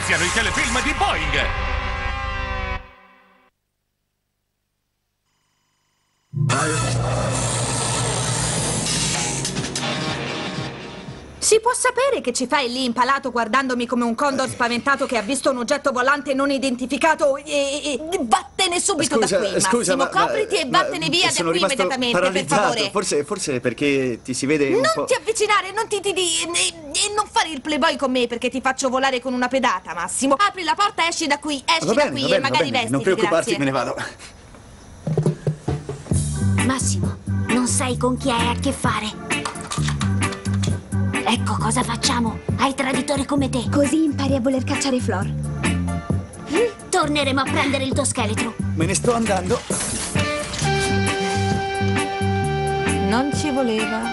iniziano i telefilm di Boeing! Si può sapere che ci fai lì impalato guardandomi come un condor spaventato che ha visto un oggetto volante non identificato e vattene subito da qui, Massimo. Copriti e vattene via da qui immediatamente, per favore. Forse perché ti si vede un po'... Non ti avvicinare, e non fare il playboy con me perché ti faccio volare con una pedata, Massimo. Apri la porta e esci da qui, e magari vestiti, non preoccuparti, grazie. me ne vado. Massimo, non sai con chi hai a che fare. Ecco cosa facciamo. Hai traditori come te. Così impari a voler cacciare Flor. Torneremo a prendere il tuo scheletro. Me ne sto andando. Non ci voleva.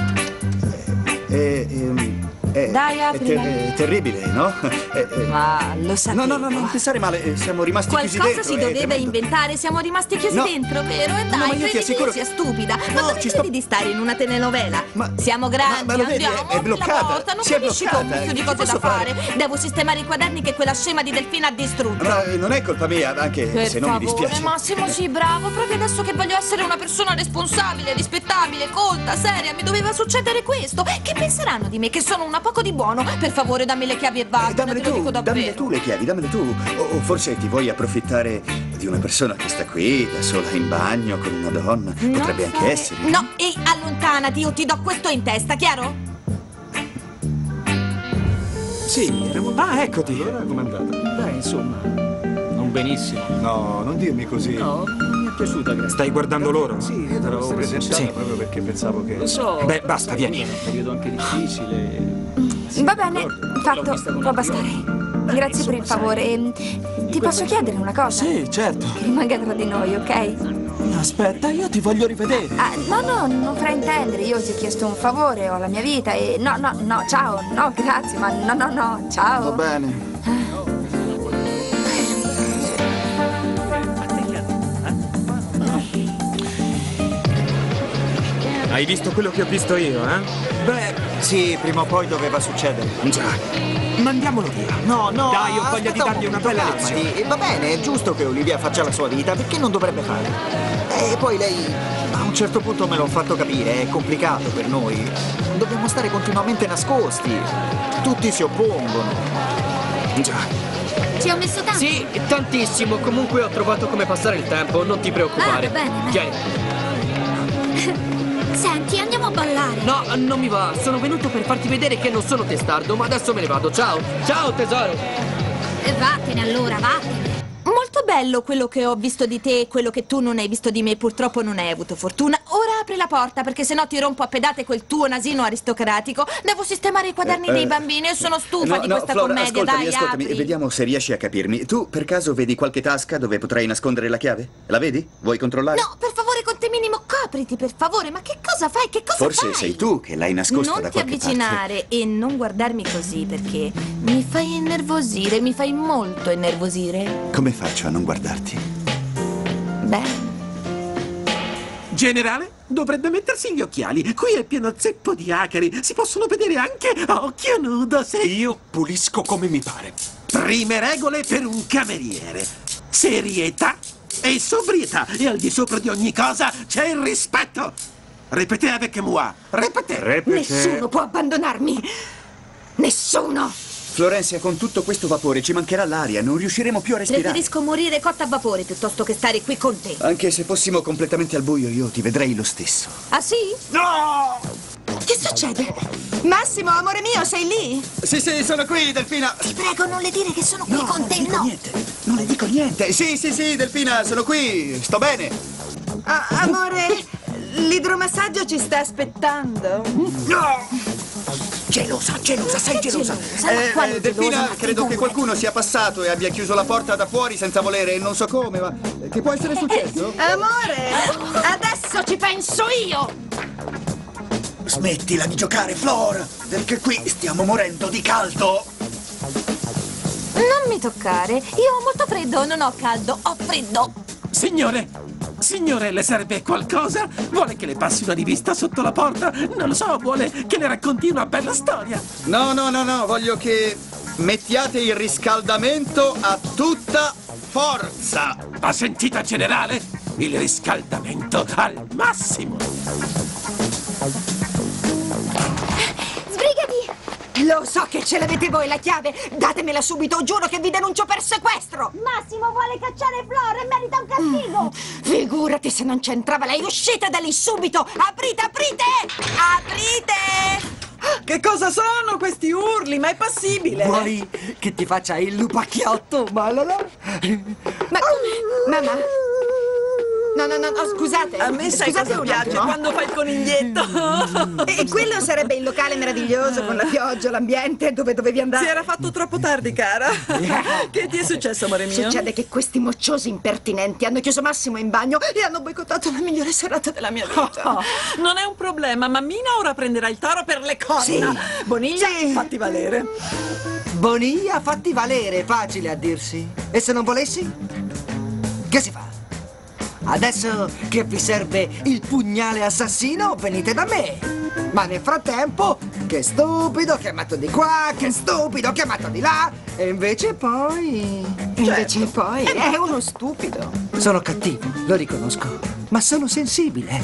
Dai, aprila. È terribile, no? Ma lo sapevo. No, non pensare male, siamo rimasti chiusi dentro. Qualcosa si doveva inventare, siamo rimasti chiusi dentro, vero? E dai, ma io ti credi che assicuro io sia stupida. Ma dove ci credi di stare in una telenovela? Siamo grandi, ma lo vedi, andiamo, è apri la bloccata. porta, non Si è capisci bloccata, compito di che cose da posso fare. fare? Devo sistemare i quaderni che quella scema di Delfina ha distrutto. No, non è colpa mia, anche Per se non mi favore, dispiace. Massimo, sì, bravo. Proprio adesso che voglio essere una persona responsabile, rispettabile, colta, seria, mi doveva succedere questo. Che penseranno di me? Che sono una poco di buono? Per favore, dammi le chiavi e vado. Dammele te lo dico davvero. dammele tu le chiavi, dammele tu. O forse ti vuoi approfittare di una persona che sta qui, da sola in bagno, con una donna. Potrebbe anche essere. No, ehi, allontanati o ti do questo in testa, chiaro? Sì, eccoti. Allora com'è andata? Dai, insomma, non benissimo. No, non dirmi così. No, mi è piaciuta, grazie. Stai guardando loro? Sì, io te l'avevo presentata proprio perché pensavo che... Lo so. Beh, basta, vieni. È un periodo anche difficile. Va bene, fatto, può bastare. Grazie per il favore. Ti posso chiedere una cosa? Sì, certo. Che rimanga tra di noi, ok? Aspetta, io ti voglio rivedere. No, non fraintendere. Io ti ho chiesto un favore, ho la mia vita e... No, ciao. No, grazie, ma no, ciao. Va bene. Hai visto quello che ho visto io, eh? Beh, sì, prima o poi doveva succedere. Già. Mandiamolo via. No. Dai, ho voglia di dargli una bella lezione. Va bene, è giusto che Olivia faccia la sua vita, perché non dovrebbe fare? E poi lei, a un certo punto me l'ho fatto capire, è complicato per noi. Dobbiamo stare continuamente nascosti. Tutti si oppongono. Già. Ci ho messo tanto. Sì, tantissimo. Comunque ho trovato come passare il tempo, non ti preoccupare. Bene. Tieni. Senti, andiamo a ballare. No, non mi va. Sono venuto per farti vedere che non sono testardo, ma adesso me ne vado. Ciao. Ciao, tesoro. Vattene allora, vattene. Molto bello quello che ho visto di te e quello che tu non hai visto di me. Purtroppo non hai avuto fortuna. Ora apri la porta perché sennò ti rompo a pedate quel tuo nasino aristocratico. Devo sistemare i quaderni dei bambini e sono stufa di questa Flora, commedia. ascoltami, apri. vediamo se riesci a capirmi. Tu per caso vedi qualche tasca dove potrei nascondere la chiave? La vedi? Vuoi controllare? No, per favore, con te minimo, copriti, per favore. Ma che cosa fai? Che cosa Forse fai? sei tu che l'hai nascosta da qualche parte. Non ti avvicinare e non guardarmi così perché mi fai innervosire, mi fai molto innervosire. Come faccio a non guardarti? Beh, Generale, dovrebbe mettersi gli occhiali. Qui è pieno zeppo di acari. Si possono vedere anche a occhio nudo se... Io pulisco come mi pare. Prime regole per un cameriere. Serietà e sobrietà. E al di sopra di ogni cosa c'è il rispetto. Ripetez avec moi. Ripetez. nessuno può abbandonarmi. Nessuno. Florencia, con tutto questo vapore ci mancherà l'aria, non riusciremo più a respirare. Preferisco morire cotta a vapore piuttosto che stare qui con te. Anche se fossimo completamente al buio, io ti vedrei lo stesso. Ah sì? No! Che succede? Massimo, amore mio, sei lì? Sì, sono qui, Delfina. Ti prego, non le dire che sono qui con te, no. Niente. Non le dico niente. Sì, Delfina, sono qui. Sto bene. Amore, l'idromassaggio ci sta aspettando. No! Gelosa, sei gelosa. Delfina, credo che qualcuno sia passato e abbia chiuso la porta da fuori senza volere. Non so come, ma che può essere successo? Amore, adesso ci penso io. Smettila di giocare, Flor, perché qui stiamo morendo di caldo. Non mi toccare. Io ho molto freddo, non ho caldo, ho freddo. Signore, le serve qualcosa? Vuole che le passi una rivista sotto la porta? Non lo so, vuole che le racconti una bella storia? No, voglio che mettiate il riscaldamento a tutta forza. Ha sentito, generale? Il riscaldamento al massimo. Sbrigati! Lo so che ce l'avete voi la chiave. Datemela subito, giuro che vi denuncio per sequestro. Massimo vuole cacciare Flora e merita un castigo. Figurati se non c'entrava lei. Uscite da lì subito. Aprite, aprite! Aprite! Che cosa sono questi urli? Ma è passibile? Vuoi che ti faccia il lupacchiotto, Malala? Ma mamma? No, scusate. A me sai cosa piace quando fai il coniglietto. E quello sarebbe il locale meraviglioso con la pioggia, l'ambiente, dove dovevi andare. Si era fatto troppo tardi, cara. Che ti è successo, amore mio? Succede che questi mocciosi impertinenti hanno chiuso Massimo in bagno e hanno boicottato la migliore serata della mia vita. Non è un problema, mammina ora prenderà il toro per le corna. Sì. Boniglia, fatti valere. Boniglia, fatti valere, facile a dirsi. E se non volessi? Che si fa? Adesso che vi serve il pugnale assassino, venite da me. Ma nel frattempo, che stupido, chiamato di qua, che stupido, chiamato di là. E invece poi... Invece poi è uno stupido. Sono cattivo, lo riconosco, ma sono sensibile.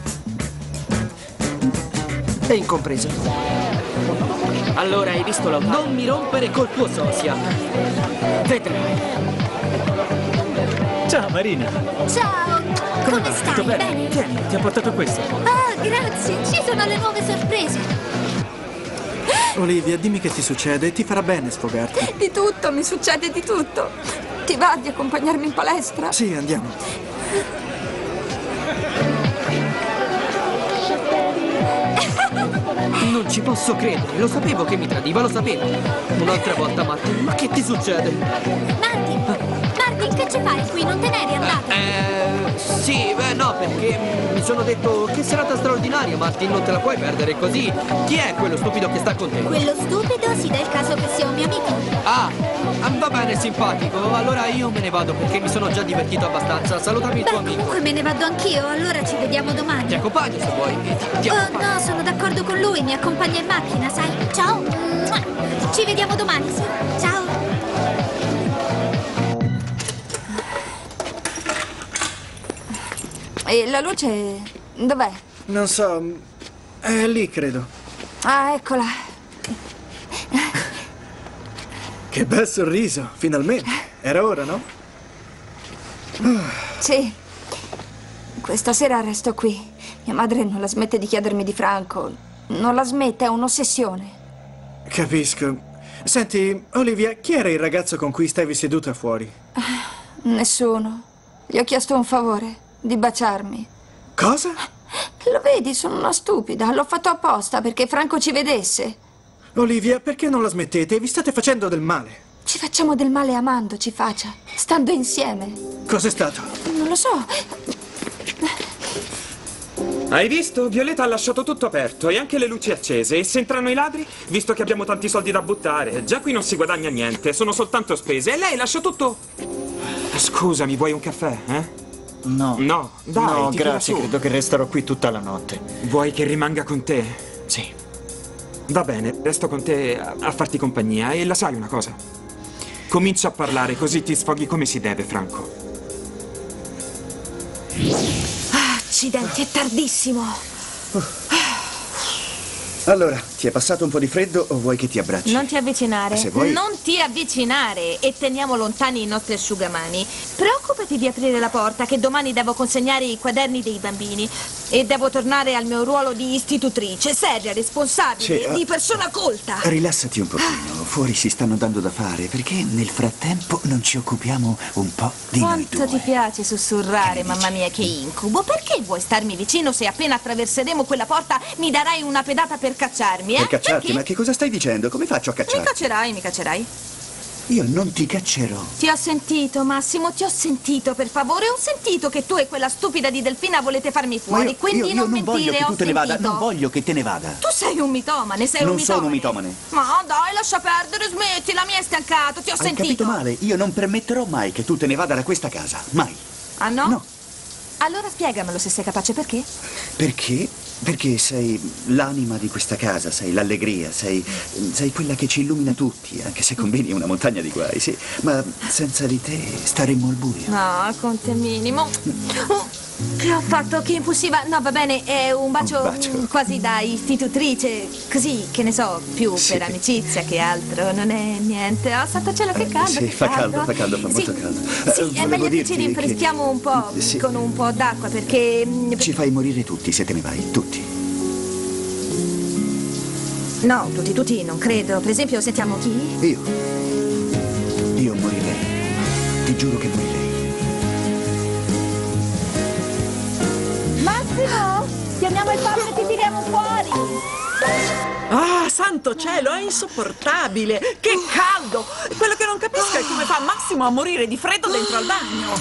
E incompreso. Allora, hai visto la... Non mi rompere col tuo sosia. Vedrai. Ciao Marina. Ciao, come stai? Tutto bene? Tieni, ti ho portato questo. Ah, grazie, ci sono le nuove sorprese. Olivia, dimmi che ti succede, ti farà bene sfogarti. Di tutto, mi succede di tutto. Ti va di accompagnarmi in palestra? Sì, andiamo. Non ci posso credere, lo sapevo che mi tradiva, lo sapevo. Un'altra volta, Martin, ma che ti succede? Martin, che ci fai qui? Non te ne eri andato? Sì, beh, no, perché mi sono detto che serata straordinaria, Martin, non te la puoi perdere così. Chi è quello stupido che sta con te? Quello stupido si dà il caso che sia un mio amico. Ah, va bene, simpatico. Allora io me ne vado perché mi sono già divertito abbastanza. Salutami il tuo amico. Comunque me ne vado anch'io, allora ci vediamo domani. Ti accompagno se vuoi. Oh no, sono d'accordo con lui, mi accompagna in macchina, sai? Ciao. Ci vediamo domani, sì. Ciao. E la luce dov'è? Non so, è lì credo. Ah, eccola. Che bel sorriso, finalmente. Era ora, no? Sì. Questa sera resto qui. Mia madre non la smette di chiedermi di Franco. Non la smette, è un'ossessione. Capisco. Senti, Olivia, chi era il ragazzo con cui stavi seduta fuori? Nessuno. Gli ho chiesto un favore, di baciarmi. Cosa? Lo vedi, sono una stupida. L'ho fatto apposta perché Franco ci vedesse. Olivia, perché non la smettete? Vi state facendo del male. Ci facciamo del male amandoci, Faccia. Stando insieme. Cos'è stato? Non lo so. Hai visto? Violeta ha lasciato tutto aperto e anche le luci accese. E se entrano i ladri? Visto che abbiamo tanti soldi da buttare. Già qui non si guadagna niente, sono soltanto spese. E lei lascia tutto... Scusami, vuoi un caffè, eh? No. No, dai, no, ti tiro grazie, su. credo che resterò qui tutta la notte. Vuoi che rimanga con te? Sì. Va bene, resto con te a farti compagnia. E la sai una cosa? Comincia a parlare, così ti sfoghi come si deve, Franco. Accidenti, è tardissimo. Allora, ti è passato un po' di freddo o vuoi che ti abbracci? Non ti avvicinare. Se vuoi... Non ti avvicinare e teniamo lontani i nostri asciugamani. Preoccupati di aprire la porta, che domani devo consegnare i quaderni dei bambini e devo tornare al mio ruolo di istitutrice, seria, responsabile, Sì, di persona colta. Rilassati un pochino, fuori si stanno dando da fare, perché nel frattempo non ci occupiamo un po' di noi Quanto ti due. piace sussurrare, mamma mia, che incubo. Perché vuoi starmi vicino se appena attraverseremo quella porta mi darai una pedata per cacciarmi, Per cacciarti? Perché? Ma che cosa stai dicendo? Come faccio a Mi cacciarti? caccerai, mi caccerai. Io non ti caccerò. Ti ho sentito, Massimo, ti ho sentito, per favore. Ho sentito che tu e quella stupida di Delfina volete farmi fuori, quindi io non non voglio mentire, che ho tu te ne vada, sentito. non voglio che te ne vada. Tu sei un mitomane, sei Non un mitomane. sono un mitomane. Ma dai, lascia perdere, smettila, mi hai stancato, ti ho Hai sentito. capito male? Io non permetterò mai che tu te ne vada da questa casa. Mai. Ah no? No. Allora spiegamelo se sei capace, perché? Perché Perché sei l'anima di questa casa, sei l'allegria, sei quella che ci illumina tutti, anche se combini una montagna di guai, sì. Ma senza di te staremmo al buio. No, Conte minimo. Che ho fatto? Che impulsiva? No, va bene, è un bacio quasi da istitutrice. Così, che ne so, più per amicizia che altro. Non è niente. Oh, santo cielo, che caldo. Sì, che fa caldo, fa molto caldo. Sì, è meglio che ci rinfreschiamo un po' con un po' d'acqua, perché... Ci fai morire tutti se te ne vai, tutti. No, tutti, non credo. Per esempio, sentiamo chi? Io morirei. Ti giuro che morirei. Massimo, chiamiamo il padre e ti tiriamo fuori. Ah, santo cielo, è insopportabile! Che caldo! Quello che non capisco è come fa Massimo a morire di freddo dentro al bagno.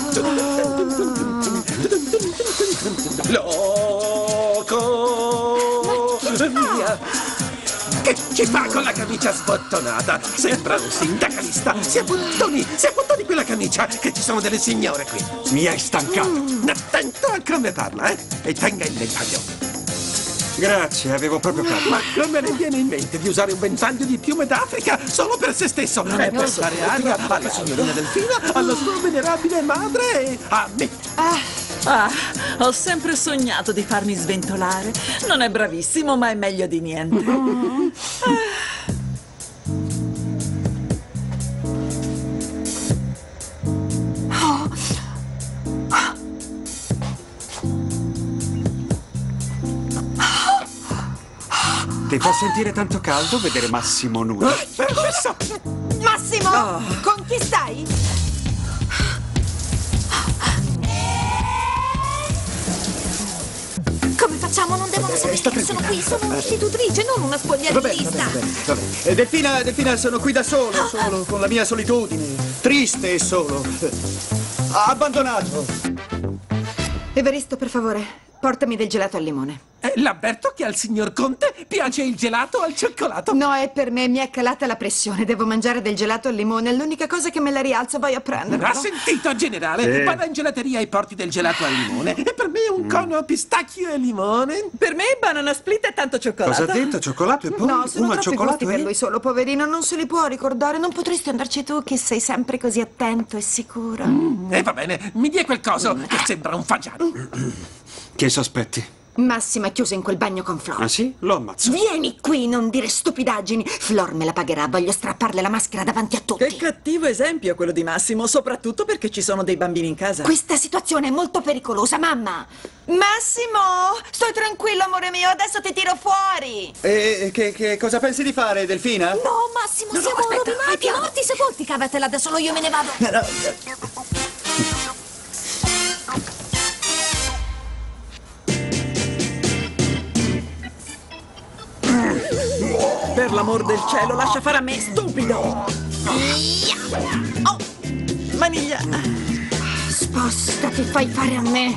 Loco! Via! Che ci fa con la camicia sbottonata? Sembra un sindacalista! Si abbottoni quella camicia, che ci sono delle signore qui! Mi hai stancato! Attento a come parla, E tenga il ventaglio! Grazie, avevo proprio caldo. Ma come le viene in mente di usare un ventaglio di piume d'Africa solo per se stesso? E per fare aria alla signorina Delfina, alla sua venerabile madre e a me! Ho sempre sognato di farmi sventolare. Non è bravissimo, ma è meglio di niente. Ti fa sentire tanto caldo vedere Massimo nudo? Permesso! Massimo, con chi stai? Come facciamo? Non devono sapere che sono qui. Sono un'istitutrice, non una spogliarellista. Va bene. Delfina, sono qui da solo, con la mia solitudine. Triste e solo. Abbandonato. Evaristo, per favore, portami del gelato al limone. L'avverto che al signor Conte piace il gelato al cioccolato. No, è per me, mi è calata la pressione. Devo mangiare del gelato al limone. È l'unica cosa che me la rialza, vai a prenderlo. Ha sentito, generale? Vada in gelateria e porti del gelato al limone. E per me un cono pistacchio e limone. Per me banana split e tanto cioccolato. Cosa ha detto? Cioccolato e poi No, sono uno al troppi cioccolato gusti per lui solo, poverino. Non se li può ricordare. Non potresti andarci tu, che sei sempre così attento e sicuro. E va bene, mi dia quel coso che sembra un fagiano. Che sospetti? Massimo è chiuso in quel bagno con Flor. Ah sì? Lo ammazzo. Vieni qui, non dire stupidaggini. Flor me la pagherà, voglio strapparle la maschera davanti a tutti. Che cattivo esempio quello di Massimo, soprattutto perché ci sono dei bambini in casa. Questa situazione è molto pericolosa, mamma. Massimo, stai tranquillo, amore mio, adesso ti tiro fuori. E che cosa pensi di fare, Delfina? No, Massimo, siamo rovinati, morti sepolti. Cavatela da solo, io me ne vado. Per l'amor del cielo, lascia fare a me, stupido! Oh, maniglia! Spostati, fai fare a me!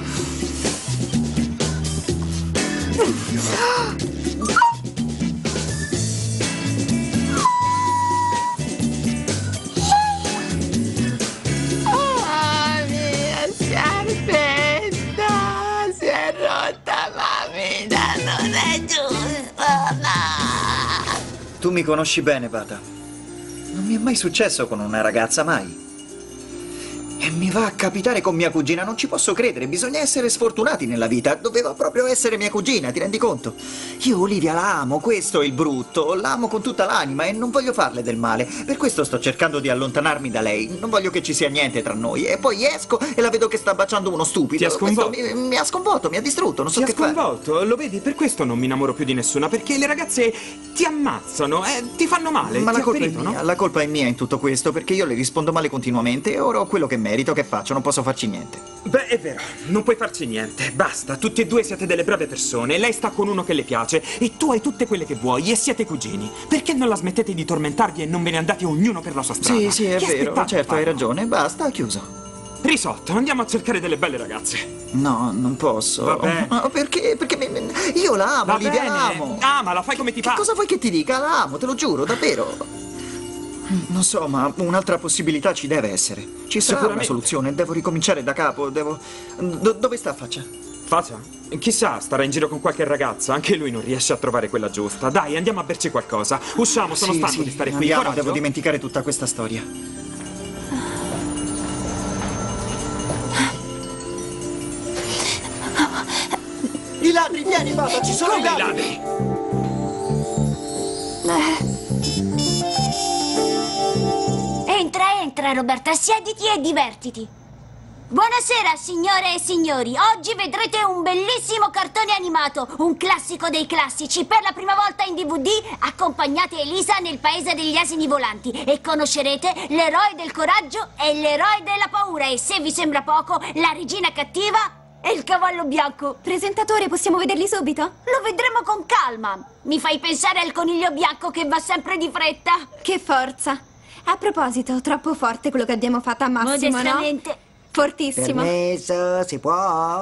Oh, mia sciarpetta si è rotta, mamma, non è giusto, no! Tu mi conosci bene, Pata. Non mi è mai successo con una ragazza, mai. E mi va a capitare con mia cugina, non ci posso credere. Bisogna essere sfortunati nella vita. Doveva proprio essere mia cugina, ti rendi conto? Io Olivia la amo, questo è il brutto. L'amo con tutta l'anima e non voglio farle del male. Per questo sto cercando di allontanarmi da lei. Non voglio che ci sia niente tra noi. E poi esco e la vedo che sta baciando uno stupido. Ti ha sconvolto? Mi ha sconvolto, mi ha distrutto, non so che fare. Ti ha sconvolto? Lo vedi? Per questo non mi innamoro più di nessuna. Perché le ragazze ti ammazzano, ti fanno male. Ma ti la colpa ferito, è mia, no? la colpa è mia in tutto questo, perché io le rispondo male continuamente e ora ho quello che merito, che faccio, non posso farci niente. Beh, è vero, non puoi farci niente. Basta, tutti e due siete delle brave persone. Lei sta con uno che le piace e tu hai tutte quelle che vuoi e siete cugini. Perché non la smettete di tormentarvi e non ve ne andate ognuno per la sua strada? Sì, è vero, certo, hai ragione. Basta, ho chiuso. Risolto, andiamo a cercare delle belle ragazze. No, non posso. Vabbè. Ma perché? Perché io la amo, Olivia, la amo. Amala, fai come ti fa. Che cosa vuoi che ti dica? La amo, te lo giuro, davvero. Non so, ma un'altra possibilità ci deve essere. Ci sarà una soluzione, devo ricominciare da capo, devo... dove sta Faccia? Faccia? Chissà, starà in giro con qualche ragazza. Anche lui non riesce a trovare quella giusta. Dai, andiamo a berci qualcosa. Usciamo, sono stanco di stare qui. Andiamo, Coraggio. devo dimenticare tutta questa storia. I ladri, vieni, papà, ci sono i ladri! Entra, Roberta, siediti e divertiti. Buonasera, signore e signori. Oggi vedrete un bellissimo cartone animato, un classico dei classici. Per la prima volta in DVD accompagnate Elisa nel paese degli asini volanti e conoscerete l'eroe del coraggio e l'eroe della paura. E se vi sembra poco, la regina cattiva e il cavallo bianco. Presentatore, possiamo vederli subito? Lo vedremo con calma. Mi fai pensare al coniglio bianco che va sempre di fretta. Che forza. A proposito, troppo forte quello che abbiamo fatto a Massimo, no? Modestamente. Fortissimo. Permesso, si può?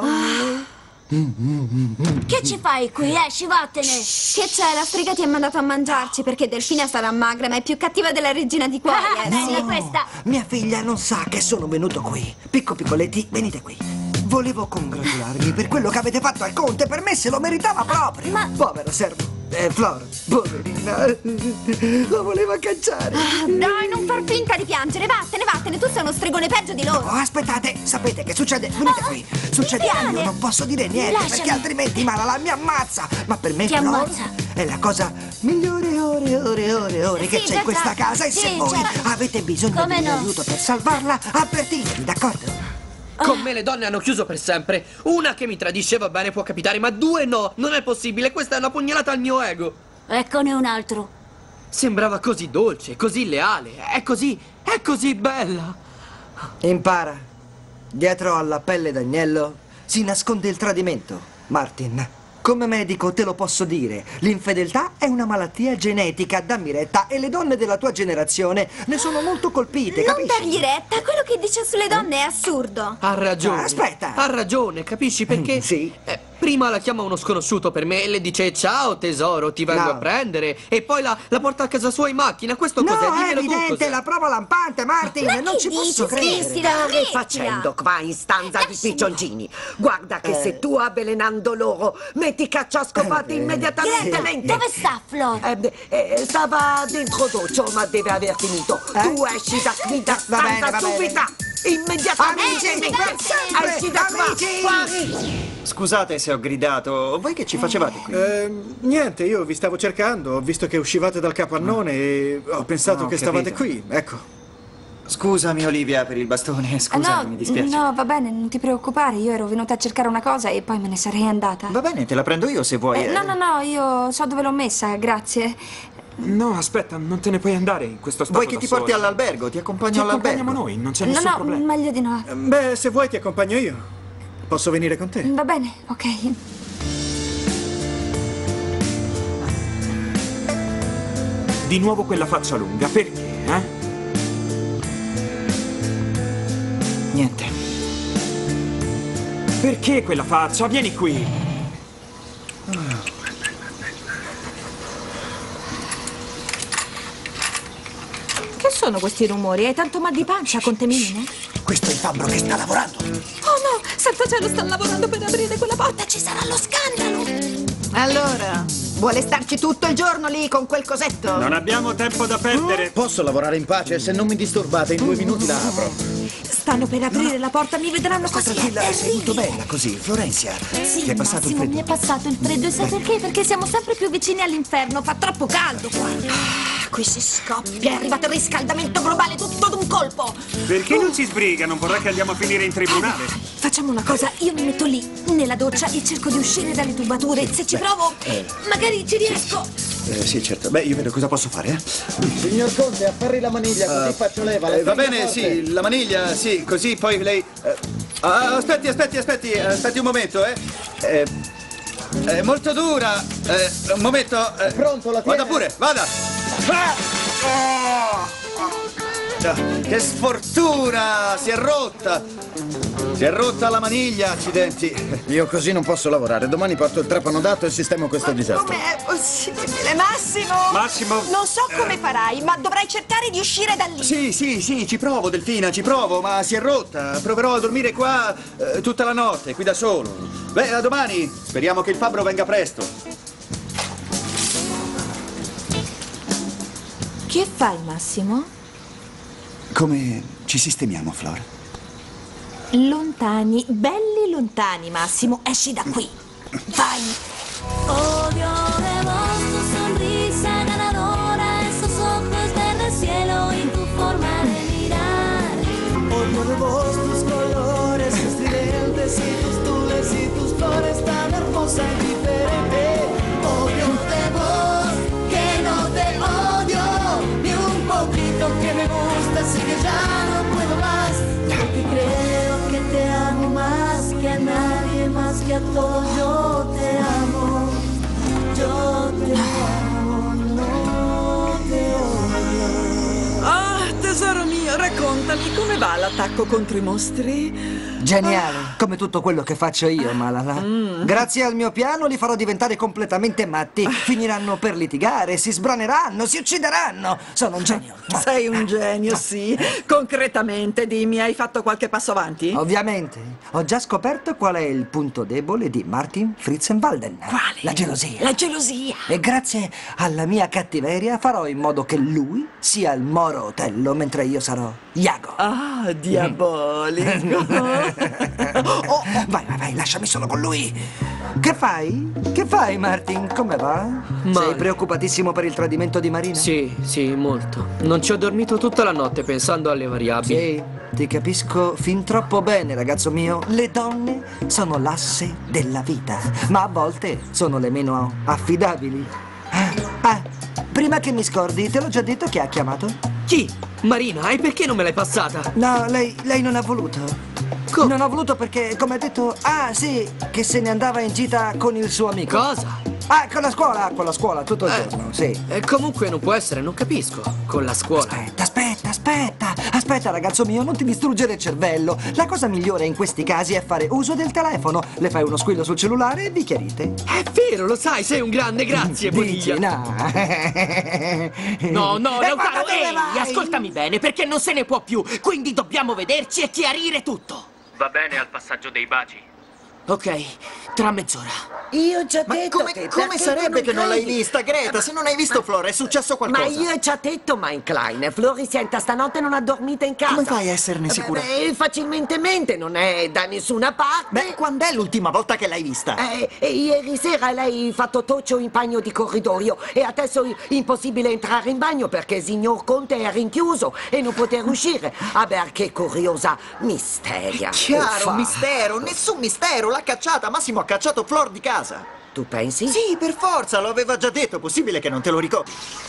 Che ci fai qui, esci, vattene. Che c'è? La strega ti ha mandato a mangiarci perché Delfina sarà magra, ma è più cattiva della regina di cuori, bella sì. questa. Mia figlia non sa che sono venuto qui. Piccoletti, venite qui. Volevo congratularmi per quello che avete fatto al conte. Per me se lo meritava proprio. Ma... Povero servo. Flor, poverina. Lo voleva cacciare. Dai, non far finta di piangere. Vattene. Tu sei uno stregone peggio di loro. Oh, aspettate, sapete che succede? Venite qui. Succede che io non posso dire niente. Lasciami. Perché altrimenti Malala mi ammazza. Ma per me Ti Flor ammazza? è la cosa migliore ore che Sì, c'è già, in questa già. casa. E se Sì, voi già. avete bisogno Come di un no? aiuto per salvarla, avvertitemi, d'accordo? Con me le donne hanno chiuso per sempre. Una che mi tradisce va bene, può capitare, ma due no, non è possibile. Questa è una pugnalata al mio ego. Eccone un altro. Sembrava così dolce, così leale. È così bella. Impara. Dietro alla pelle d'agnello si nasconde il tradimento, Martin. Come medico te lo posso dire, l'infedeltà è una malattia genetica, dammi retta, e le donne della tua generazione ne sono molto colpite, Non capisci? dargli retta, quello che dice sulle donne è assurdo. Ha ragione. Aspetta. Ha ragione, capisci perché? Sì. Prima la chiama uno sconosciuto per me e le dice ciao tesoro, ti vengo No. a prendere. E poi la porta a casa sua in macchina. Questo No, cos'è? è Dimmelo tu evidente, cos'è. la prova lampante, Martin, Ma non che ci posso dici? credere. Smettila, Stai facendo qua in stanza di piccioncini? Guarda che se tu avvelenando loro metti caccia a scopate immediatamente. Dove sta Flor? Stava dentro doccio, ma deve aver finito. Tu esci da qui da Va bene, stanza va bene. subito. Immediatamente. Amici, per sempre, Esci da qua. amici. Fuori. Scusate se ho gridato. Voi che ci facevate qui? Niente, io vi stavo cercando, ho visto che uscivate dal capannone e ho pensato ho che stavate capito. qui, ecco. Scusami Olivia per il bastone, scusa, mi dispiace. No, va bene, non ti preoccupare. Io ero venuta a cercare una cosa e poi me ne sarei andata. Va bene, te la prendo io se vuoi. No, io so dove l'ho messa, grazie. No, aspetta, non te ne puoi andare in questo stato Vuoi che da ti porti sola. all'albergo? Ti accompagno Ti all'albergo. accompagniamo noi, non c'è No, nessun problema. meglio di no. Beh, se vuoi ti accompagno io. Posso venire con te? Va bene, ok. Di nuovo quella faccia lunga, perché, Niente. Perché quella faccia? Vieni qui. Che sono questi rumori? Hai tanto mal di pancia, conte Mimine? Questo è il fabbro che sta lavorando. Oh no, santo cielo, stanno lavorando per aprire quella porta, ci sarà lo scandalo! Allora, vuole starci tutto il giorno lì con quel cosetto? Non abbiamo tempo da perdere. Posso lavorare in pace? Se non mi disturbate, in 2 minuti la apro. Stanno per aprire la porta, mi vedranno così, è Tranquilla, sei terribile. molto bella così, Florenzia. Sì, Ti è passato il Massimo, freddo? mi è passato il freddo e sai perché? Perché siamo sempre più vicini all'inferno, fa troppo caldo qua. Qui si scoppia, è arrivato il riscaldamento globale tutto d'un colpo. Perché non si sbriga? Non vorrà che andiamo a finire in tribunale. Facciamo una cosa, io mi metto lì, nella doccia e cerco di uscire dalle tubature. Se ci provo, magari ci riesco. Sì, certo. Beh, io vedo cosa posso fare, eh. Signor Conte, afferri la maniglia, così faccio leva. La Va stringa bene, forte. sì, la maniglia, sì, così poi lei... aspetti un momento, È molto dura. Un momento. Pronto, la tiene? Vada pure, vada. Che sfortuna! Si è rotta! Si è rotta la maniglia, accidenti. Io così non posso lavorare. Domani porto il trapano dato e sistemo questo disastro. Com'è possibile? Massimo! Massimo! Non so come farai, ma dovrai cercare di uscire da lì. Sì, ci provo, Delfina, ci provo, ma si è rotta. Proverò a dormire qua tutta la notte, qui da solo. Beh, a domani. Speriamo che il fabbro venga presto. Che fai, Massimo? Come ci sistemiamo, Flor? Lontani, belli lontani, Massimo. Esci da qui. Vai. Odio de vos tu sonrisa ganadora, esos ojos verde cielo y tu forma de mirar. Odio de vos tus colores estridentes y tus tules y tus flores tan hermosa y diferente. Odio de vos, que no te odio, ni un poquito que me gusta, así que ya no puedo más. Porque creo que te amo más que a nadie, más que a todos. Yo te amo, yo te amo, no te odio. Ah, tesoro mio, raccontami, come va l'attacco contro i mostri? Geniale, come tutto quello che faccio io, Malala. Grazie al mio piano li farò diventare completamente matti. Finiranno per litigare, si sbraneranno, si uccideranno. Sono un genio. Sei un genio, sì. Concretamente, dimmi, hai fatto qualche passo avanti? Ovviamente. Ho già scoperto qual è il punto debole di Martin Fritzenwalden. Quale? La gelosia. La gelosia. E grazie alla mia cattiveria farò in modo che lui sia il Moro Otello, mentre io sarò Iago. Ah, diabolico. Vai, lasciami solo con lui. Che fai? Che fai, Martin? Come va? Sei preoccupatissimo per il tradimento di Marina? Sì, molto. Non ci ho dormito tutta la notte pensando alle variabili. Sì, ti capisco fin troppo bene, ragazzo mio. Le donne sono l'asse della vita, ma a volte sono le meno affidabili. Prima che mi scordi, te l'ho già detto che ha chiamato? Chi? Marina, e perché non me l'hai passata? No, lei non ha voluto. Non ho voluto perché, come ha detto, sì, che se ne andava in gita con il suo amico. Cosa? Con la scuola, tutto il giorno, sì. Comunque non può essere, non capisco. Con la scuola. Aspetta, ragazzo mio, non ti distruggere il cervello. La cosa migliore in questi casi è fare uso del telefono. Le fai uno squillo sul cellulare e vi chiarite. È vero, lo sai, sei un grande, grazie, Boniglia. No, Leocadio, dove vai? ascoltami bene, perché non se ne può più. Quindi dobbiamo vederci e chiarire tutto. Va bene al passaggio dei baci. Ok, tra mezz'ora. Io ho già detto come sarebbe che non l'hai vista, Greta? Se non hai visto Flora, è successo qualcosa. Ma io ho già detto, Mein Klein, Floricienta stanotte non ha dormito in casa. Come fai a esserne sicura? Facilmente, non è da nessuna parte. Quando è l'ultima volta che l'hai vista? Ieri sera lei ha fatto toccio in bagno di corridoio e adesso è impossibile entrare in bagno perché il signor Conte è rinchiuso e non poter uscire. Perché curiosa misteria. Chiaro, mistero, nessun mistero. L'ha cacciata, Massimo ha cacciato Flor di casa. Tu pensi? Sì, per forza, lo aveva già detto, possibile che non te lo ricordi.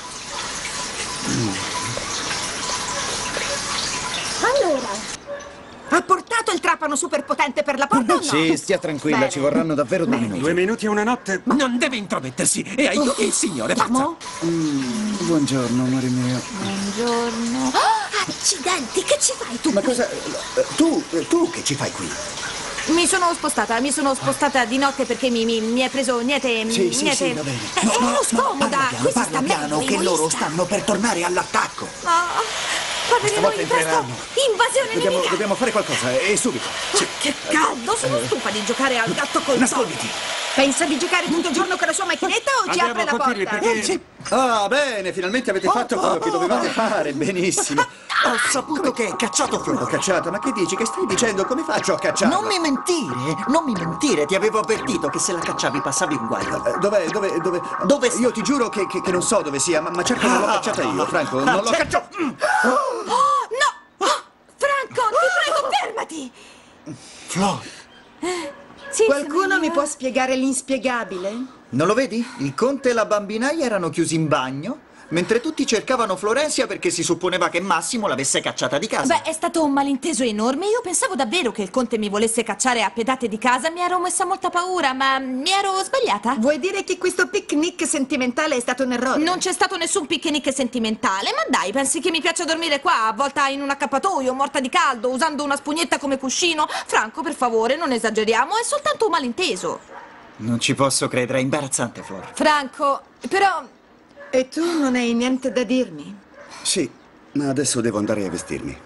Allora, ha portato il trapano superpotente per la porta o no? Sì, stia tranquilla, Bene. ci vorranno davvero 2 minuti. 2 minuti e una notte. Non deve intromettersi, e io e il signore pazza. Buongiorno, amore mio. Buongiorno. Accidenti, che ci fai tu? Ma cosa... Tu che ci fai qui? Mi sono spostata di notte perché mi è preso niente. Sì, va bene. Ero scomoda. Qui si sta piano, che loro stanno per tornare all'attacco. Parleremo in presto. Invasione nemica. Dobbiamo fare qualcosa, e subito. Sì. Che caldo, sono stufa di giocare al gatto col Nasconditi. Pensa di giocare tutto il giorno con la sua macchinetta o ci apre la porta? Sì. Bene, finalmente avete fatto quello che dovevate fare, benissimo. Ho saputo che hai cacciato Flor. Ho cacciato, ma che dici? Che stai dicendo? Come faccio a cacciarla? Non mi mentire, ti avevo avvertito che se la cacciavi passavi un guaio. Dove? Io ti giuro che non so dove sia, ma certo non l'ho cacciata io, Franco, non l'ho cacciata. No! Franco, ti prego, fermati! Flor. Sì, qualcuno mi può spiegare l'inspiegabile? Non lo vedi? Il conte e la bambinaia erano chiusi in bagno. mentre tutti cercavano Florencia perché si supponeva che Massimo l'avesse cacciata di casa. Beh, è stato un malinteso enorme. Io pensavo davvero che il conte mi volesse cacciare a pedate di casa. Mi ero messa molta paura, ma mi ero sbagliata. Vuoi dire che questo picnic sentimentale è stato un errore? Non c'è stato nessun picnic sentimentale. Ma dai, pensi che mi piace dormire qua, avvolta in un accappatoio, morta di caldo, usando una spugnetta come cuscino? Franco, per favore, non esageriamo, è soltanto un malinteso. Non ci posso credere, è imbarazzante, Flor. Franco, però... E tu non hai niente da dirmi? Sì, ma adesso devo andare a vestirmi.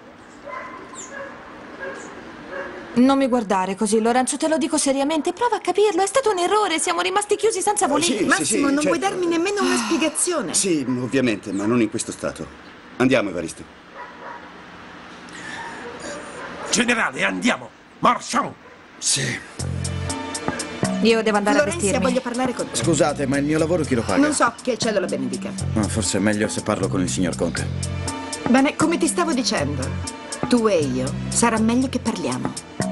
Non mi guardare così, Lorenzo, te lo dico seriamente. Prova a capirlo, è stato un errore, siamo rimasti chiusi senza volere. Sì, Massimo, non vuoi certo. darmi nemmeno una spiegazione? Sì, ovviamente, ma non in questo stato. Andiamo, Evaristo. Generale, andiamo! Marciamo! Sì. Io devo andare a Florencia, vestirmi. voglio parlare con te. Scusate, ma il mio lavoro chi lo paga? Non so, che il cielo la benedica. No, forse è meglio se parlo con il signor Conte. Bene, come ti stavo dicendo, tu e io sarà meglio che parliamo.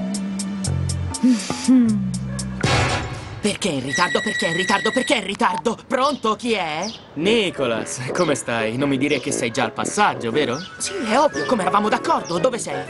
Perché in ritardo? Perché in ritardo? Perché in ritardo? Pronto? Chi è? Nicholas, come stai? Non mi dire che sei già al passaggio, vero? Sì, è ovvio, come eravamo d'accordo. Dove sei?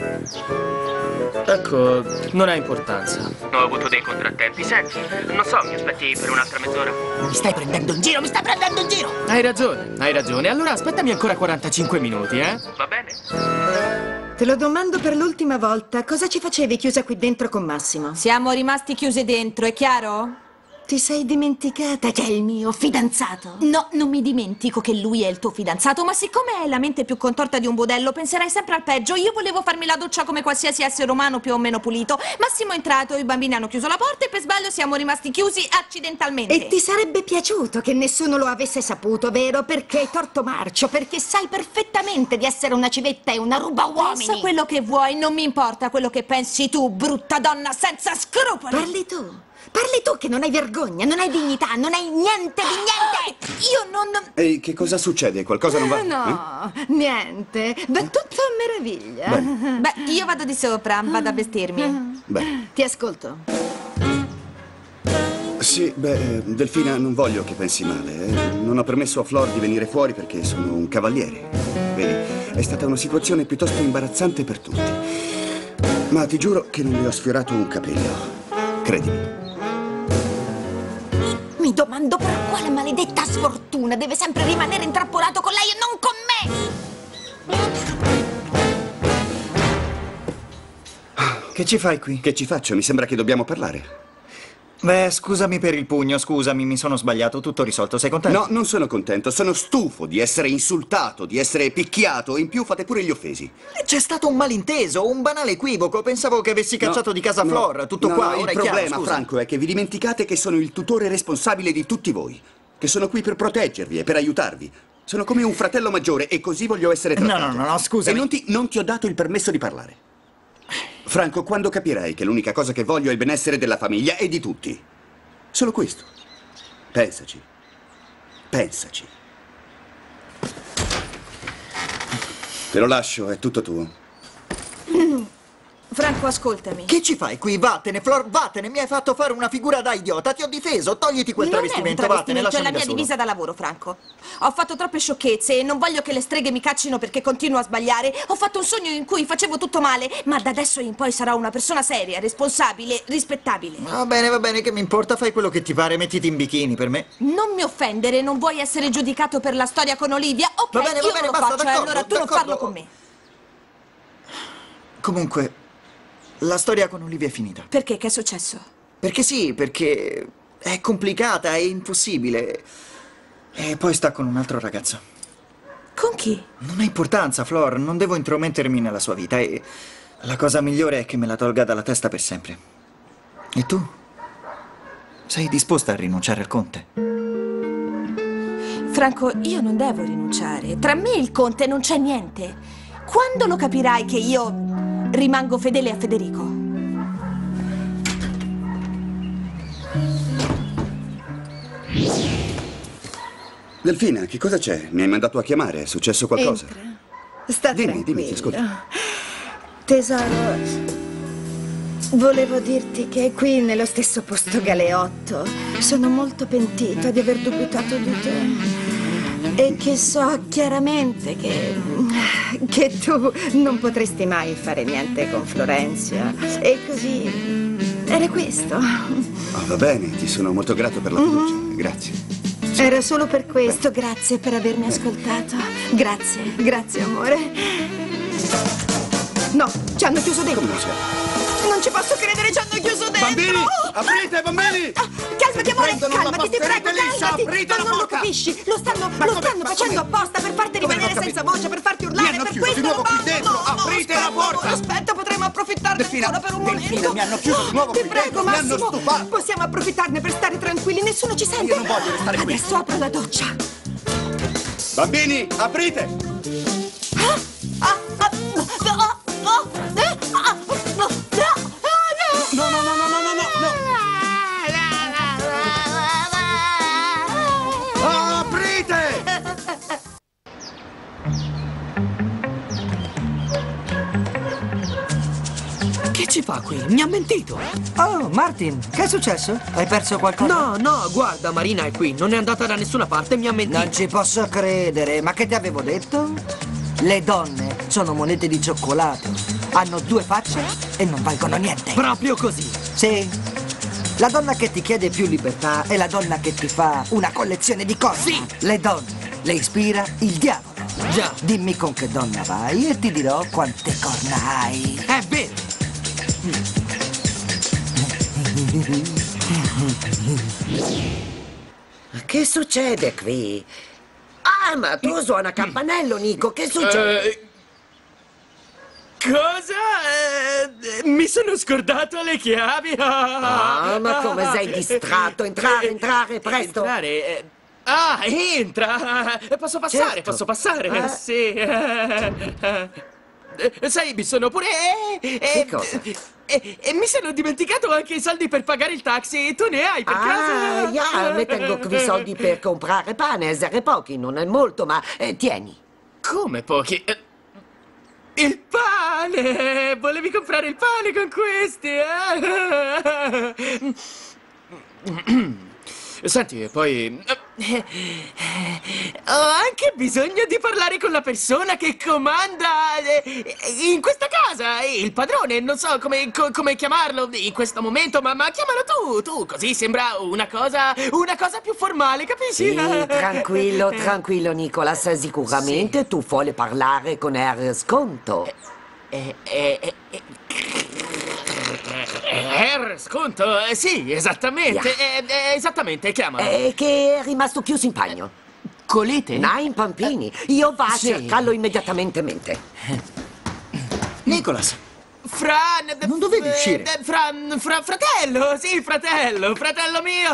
Ecco, non ha importanza. Ho avuto dei contrattempi. Senti, non so, mi aspetti per un'altra mezz'ora? Mi stai prendendo in giro, mi stai prendendo in giro! Hai ragione, hai ragione. Allora aspettami ancora 45 minuti, eh? Va bene? Te lo domando per l'ultima volta, cosa ci facevi chiusa qui dentro con Massimo? Siamo rimasti chiuse dentro, è chiaro? Ti sei dimenticata che è il mio fidanzato? No, non mi dimentico che lui è il tuo fidanzato, ma siccome hai la mente più contorta di un budello, penserai sempre al peggio. Io volevo farmi la doccia come qualsiasi essere umano più o meno pulito. Massimo è entrato, i bambini hanno chiuso la porta e per sbaglio siamo rimasti chiusi accidentalmente. E ti sarebbe piaciuto che nessuno lo avesse saputo, vero? Perché hai torto marcio, perché sai perfettamente di essere una civetta e una ruba uomini. Pensa quello che vuoi, non mi importa quello che pensi tu, brutta donna senza scrupoli. Parli tu. Parli tu che non hai vergogna, non hai dignità, non hai niente di niente! Io non... Ehi, che cosa succede? Qualcosa non va? No, niente. Va tutto a meraviglia. Beh, io vado di sopra, vado a vestirmi. Beh, Ti ascolto. sì, Delfina, non voglio che pensi male. Non ho permesso a Flor di venire fuori perché sono un cavaliere. Vedi, è stata una situazione piuttosto imbarazzante per tutti. Ma ti giuro che non le ho sfiorato un capello. Credimi. Mi domando per quale maledetta sfortuna deve sempre rimanere intrappolato con lei e non con me! Che ci fai qui? Che ci faccio? Mi sembra che dobbiamo parlare. Beh, scusami per il pugno, scusami, mi sono sbagliato, tutto risolto, sei contento? No, non sono contento, sono stufo di essere insultato, di essere picchiato, in più fate pure gli offesi. C'è stato un malinteso, un banale equivoco, pensavo che avessi cacciato di casa Flor, tutto no, qua, no, ora il è chiaro, problema, scusa. Franco, è che vi dimenticate che sono il tutore responsabile di tutti voi, che sono qui per proteggervi e per aiutarvi. Sono come un fratello maggiore e così voglio essere trattato. No, scusami. E non ti ho dato il permesso di parlare. Franco, quando capirai che l'unica cosa che voglio è il benessere della famiglia e di tutti? Solo questo. Pensaci. Pensaci. Te lo lascio, è tutto tuo. Franco, ascoltami. Che ci fai qui? Vattene, Flor, vattene, mi hai fatto fare una figura da idiota, ti ho difeso, togliti quel travestimento, vattene, è lasciami la da mia solo. divisa da lavoro, Franco. Ho fatto troppe sciocchezze e non voglio che le streghe mi caccino perché continuo a sbagliare. Ho fatto un sogno in cui facevo tutto male, ma da adesso in poi sarò una persona seria, responsabile, rispettabile. Va bene, che mi importa, fai quello che ti pare, mettiti in bikini per me. Non mi offendere, non vuoi essere giudicato per la storia con Olivia? Ok, Va bene, io non lo basta, faccio, d'accordo, allora tu non d'accordo. parlo con me. Comunque, la storia con Olivia è finita. Perché? Che è successo? Perché sì, perché è complicata, è impossibile. E poi sta con un altro ragazzo. Con chi? Non ha importanza, Flor, non devo intromettermi nella sua vita e la cosa migliore è che me la tolga dalla testa per sempre. E tu? Sei disposta a rinunciare al conte? Franco, io non devo rinunciare. Tra me e il conte non c'è niente. Quando lo capirai che io rimango fedele a Federico? Delfina, che cosa c'è? Mi hai mandato a chiamare, è successo qualcosa? Entra. Sta Dimmi, ti ascolto. Tesoro, volevo dirti che qui nello stesso posto Galeotto sono molto pentita di aver dubitato di te. E che so chiaramente che tu non potresti mai fare niente con Florenzia. E così era questo. Oh, va bene, ti sono molto grato per la fiducia. Grazie. Era solo per questo. Grazie per avermi ascoltato. Grazie, grazie amore. No, ci hanno chiuso dentro. Come c'è? Non ci posso credere, ci hanno chiuso dentro. Bambini, aprite, bambini! Calmati amore, Prendono la calmati, ti prego, mascherina liscia, calmati. aprite Ma la non lo porta. capisci? Lo stanno facendo apposta per farti rimanere senza voce, per farti urlare. Mi hanno Per chiuso questo di nuovo non qui basta. dentro, aprite la porta. Aspetta, potremmo approfittarne ancora per un momento. Mi hanno chiuso di nuovo Ti qui prego, dentro, mi hanno Massimo, stufato. possiamo approfittarne per stare tranquilli, nessuno ci sente. Io non voglio restare qui. Adesso apro la doccia. Bambini, aprite! No, no, no, no, no, no, no! Aprite! Che ci fa qui? Mi ha mentito! Oh, Martin, che è successo? Hai perso qualcosa? No, no, guarda, Marina è qui, non è andata da nessuna parte, mi ha mentito. Non ci posso credere, ma che ti avevo detto? Le donne sono monete di cioccolato. Hanno due facce e non valgono niente. Proprio così. Sì. La donna che ti chiede più libertà è la donna che ti fa una collezione di cose. Sì. Le donne le ispira il diavolo. Già. Dimmi con che donna vai e ti dirò quante corna hai. È vero. Che succede qui? Ah, ma tu suona campanello, Nico, che succede? Cosa? Mi sono scordato le chiavi. Ah, ma come sei distratto? Entrare, presto. Entrare? Entra! Posso passare, Certo. posso passare? Sì. Sai, mi sono pure... Che cosa? E mi sono dimenticato anche i soldi per pagare il taxi. Tu ne hai per caso? Mi tengo qui soldi per comprare pane, essere pochi, non è molto, ma tieni. Come pochi? Il pane! Volevi comprare il pane con questi, Senti, e poi... ho anche bisogno di parlare con la persona che comanda in questa casa, il padrone, non so come chiamarlo in questo momento, ma chiamalo tu, così sembra una cosa più formale, capisci? Sì, tranquillo, Nicolas, sicuramente Sì. tu vuoi parlare con il sconto. Sconto? Sì, esattamente, esattamente, chiamalo. Che è rimasto chiuso in bagno. Colete? Nein, Pampini, io vado Sì. a cercarlo immediatamente. Nicolas, Non dovevi uscire. Fratello, sì, fratello mio.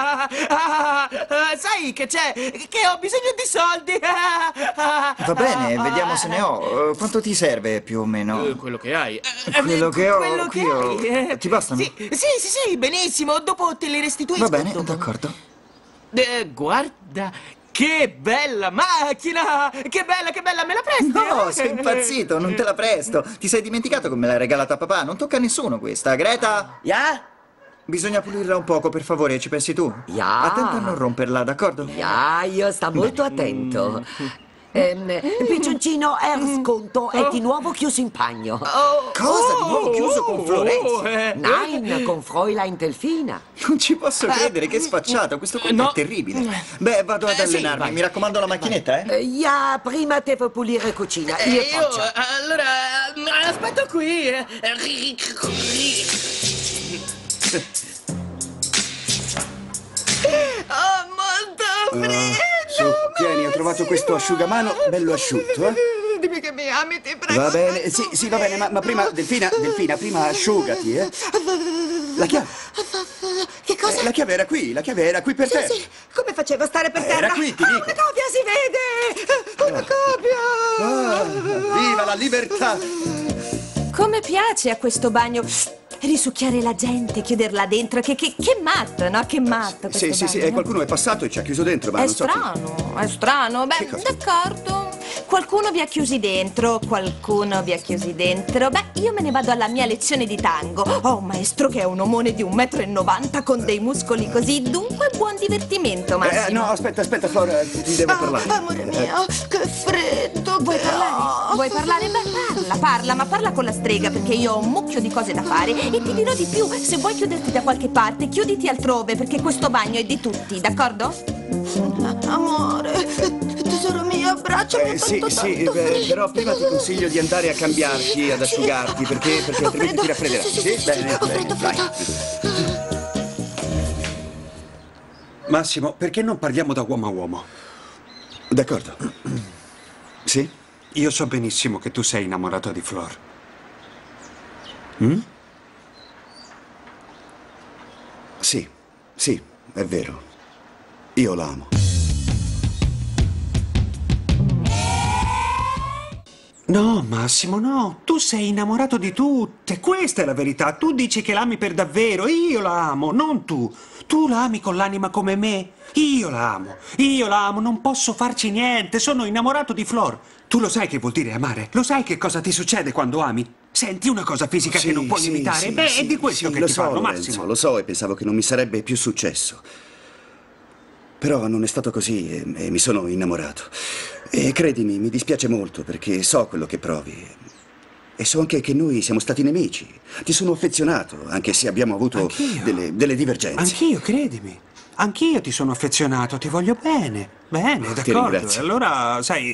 Sai che c'è? Che ho bisogno di soldi. Va bene, vediamo se ne ho. Quanto ti serve più o meno? Quello che hai. Quello che ho quello qui che hai. ti bastano? Sì, benissimo. Dopo te li restituisco. Va bene, d'accordo. Guarda, che bella macchina! Che bella, me la presti? No, sei impazzito, non te la presto. Ti sei dimenticato che me l'hai regalata a papà? Non tocca a nessuno questa. Greta? Ja? Bisogna pulirla un poco, per favore, ci pensi tu? Ja. Attenta a non romperla, d'accordo? Ja, io sto molto attento. Piccioncino, il sconto è di nuovo chiuso in bagno. Cosa? Di nuovo chiuso con Florenzia? Nein, con Fräulein Delfina. Non ci posso credere, che sfacciato, questo colpo è terribile. Beh, vado ad allenarmi, vai. mi raccomando la macchinetta, eh? Ja, prima devo pulire cucina. Io faccio. Allora, aspetto qui. Oh, molto freddo! Su, tieni, ho trovato questo asciugamano bello asciutto, eh? Dimmi che mi ami, ti prego. Va bene, sì, va bene, ma prima, Delfina, prima asciugati, eh? La chiave? Che cosa? La chiave era qui per te. Sì, come facevo a stare per terra? Era qui, ti dico. Una copia, si vede! Una copia! Viva la libertà! Come piace a questo bagno risucchiare la gente, chiuderla dentro. Che matto, no? Che matto questo Sì, bagno. qualcuno è passato e ci ha chiuso dentro, ma È non so chi. strano. Beh, d'accordo. Qualcuno vi ha chiusi dentro, qualcuno vi ha chiusi dentro. Beh, io me ne vado alla mia lezione di tango. Ho un maestro che è un omone di 1,90 m con dei muscoli così, dunque buon divertimento, Massimo. No, aspetta, Flora, ti devo parlare. Amore mio, che freddo. Vuoi parlare? Vuoi parlare? Beh, parla, ma parla con la strega perché io ho un mucchio di cose da fare e ti dirò di più. Se vuoi chiuderti da qualche parte, chiuditi altrove perché questo bagno è di tutti, d'accordo? Amore, tesoro mio, abbracciami. Sì, però prima ti consiglio di andare a cambiarti, ad asciugarti, perché altrimenti ti raffredderai. Sì, bene, vai. Massimo, perché non parliamo da uomo a uomo? D'accordo. Sì? Io so benissimo che tu sei innamorato di Flor. Sì, è vero. Io la amo. No, Massimo, no. Tu sei innamorato di tutte. Questa è la verità. Tu dici che l'ami per davvero. Io la amo, non tu. Tu la ami con l'anima come me. Io la amo, non posso farci niente. Sono innamorato di Flor. Tu lo sai che vuol dire amare? Lo sai che cosa ti succede quando ami? Senti una cosa fisica che non puoi imitare? È di questo che ti parlo, Massimo. Lo so, e pensavo che non mi sarebbe più successo. Però non è stato così e mi sono innamorato. E credimi, mi dispiace molto perché so quello che provi. E so anche che noi siamo stati nemici. Ti sono affezionato, anche se abbiamo avuto delle divergenze. Anch'io, credimi. Anch'io ti sono affezionato, ti voglio bene. Bene, Ti d'accordo. ringrazio. Allora, sai...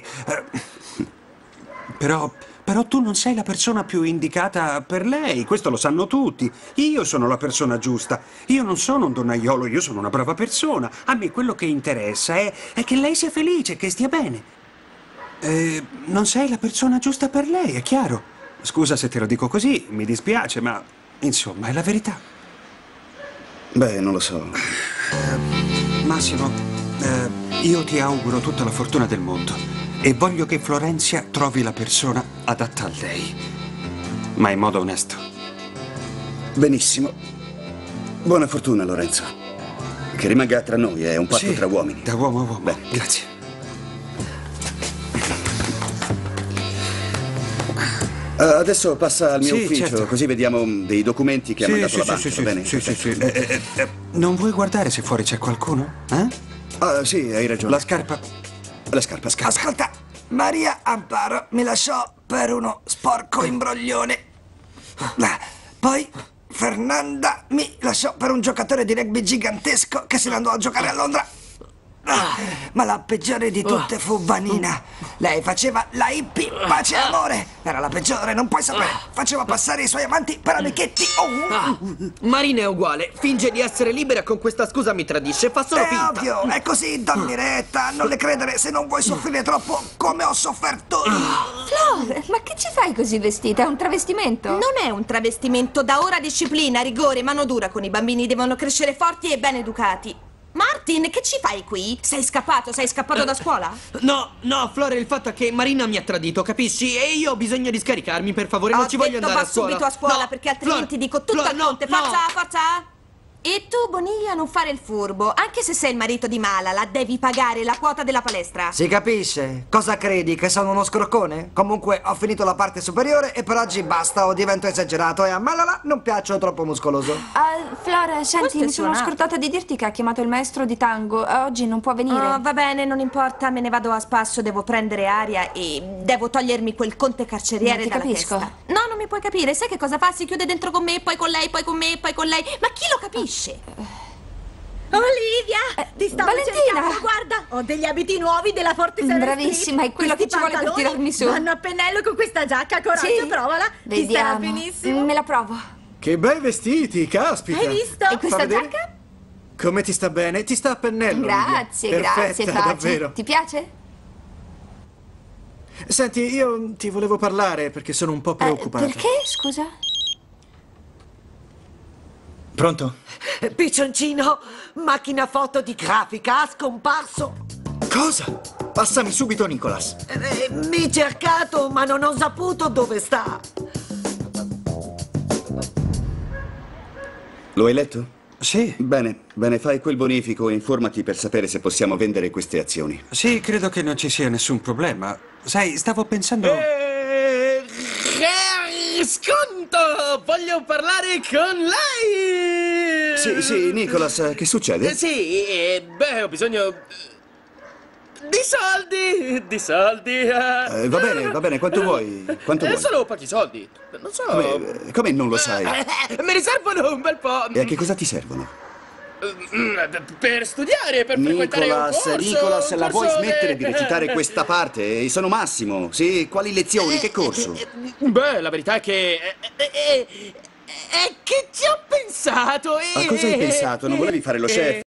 Però tu non sei la persona più indicata per lei, questo lo sanno tutti. Io sono la persona giusta. Io non sono un donnaiolo, io sono una brava persona. A me quello che interessa è che lei sia felice, che stia bene. Non sei la persona giusta per lei, è chiaro. Scusa se te lo dico così, mi dispiace, ma insomma è la verità. Beh, non lo so. Massimo, io ti auguro tutta la fortuna del mondo. E voglio che Florenzia trovi la persona adatta a lei, ma in modo onesto. Benissimo. Buona fortuna, Lorenzo. Che rimanga tra noi, è un patto tra uomini. Da uomo a uomo. Bene. Grazie. Adesso passa al mio Sì, ufficio, certo. così vediamo dei documenti che ha mandato la banca, va bene? Sì. Non vuoi guardare se fuori c'è qualcuno? Sì, hai ragione. La scarpa. Ascolta, Maria Amparo mi lasciò per uno sporco imbroglione. Poi Fernanda mi lasciò per un giocatore di rugby gigantesco che se ne andò a giocare a Londra. Ma la peggiore di tutte fu Vanina. Lei faceva la hippie pace e amore. Era la peggiore, non puoi sapere. Faceva passare i suoi amanti per amichetti. Marina è uguale. Finge di essere libera, con questa scusa mi tradisce. Fa solo È finta. ovvio, è così, dammi retta. Non le credere se non vuoi soffrire troppo come ho sofferto io. Flor, ma che ci fai così vestita? È un travestimento? Non è un travestimento, da ora disciplina, rigore, mano dura con i bambini, devono crescere forti e ben educati. Martin, che ci fai qui? Sei scappato da scuola? No, Flora, il fatto è che Marina mi ha tradito, capisci? E io ho bisogno di scaricarmi, per favore, non ci voglio andare a scuola. Va subito a scuola, No, perché altrimenti Flor, dico tutto Flor, al monte. no, Forza, no. forza! E tu, Boniglia, non fare il furbo. Anche se sei il marito di Malala, devi pagare la quota della palestra. Si capisce? Cosa credi? Che sono uno scroccone? Comunque ho finito la parte superiore e per oggi basta o divento esagerato e a Malala non piaccio troppo muscoloso. Flora, senti, Questo è mi sono suonato. scordata di dirti che ha chiamato il maestro di tango. Oggi non può venire. Oh, va bene, non importa, me ne vado a spasso, devo prendere aria e devo togliermi quel conte carceriere Non ti dalla capisco. testa. No, non mi puoi capire, sai che cosa fa? Si chiude dentro con me, poi con lei, poi con me, poi con lei. Ma chi lo capisce? Olivia, ti stavo Valentina! cercando, guarda, ho degli abiti nuovi della Fortisera Bravissima, Street. è quello Questi che ci vuole per pantaloni tirarmi su. vanno a pennello con questa giacca, coraggio, Sì? provala. Ti starà Vediamo. benissimo. Me la provo. Che bei vestiti, caspita. Hai visto? E questa Fa vedere? giacca? Come ti sta bene? Ti sta a pennello. Grazie, Olivia. grazie, Perfetta, Pace. davvero. Ti piace? Senti, io ti volevo parlare perché sono un po' preoccupato. Perché, scusa? Pronto? Piccioncino, macchina fotografica, ha scomparso. Cosa? Passami subito Nicolas. Mi cercato, ma non ho saputo dove sta. Lo hai letto? Sì. Bene, fai quel bonifico e informati per sapere se possiamo vendere queste azioni. Sì, credo che non ci sia nessun problema. Sai, stavo pensando... Sconto! Voglio parlare con lei! Sì, Nicholas, che succede? Sì, beh, ho bisogno... di soldi! Va bene, quanto vuoi? Solo pochi soldi, non so... Come non lo sai? Mi riservano un bel po'! E a che cosa ti servono? Per studiare, per frequentare un corso... Nicholas, la vuoi corso smettere di recitare questa parte? Sono Massimo, sì? Quali lezioni? Che corso? Beh, la verità è che... È che ci ho pensato e... A cosa hai pensato? Non volevi fare lo chef?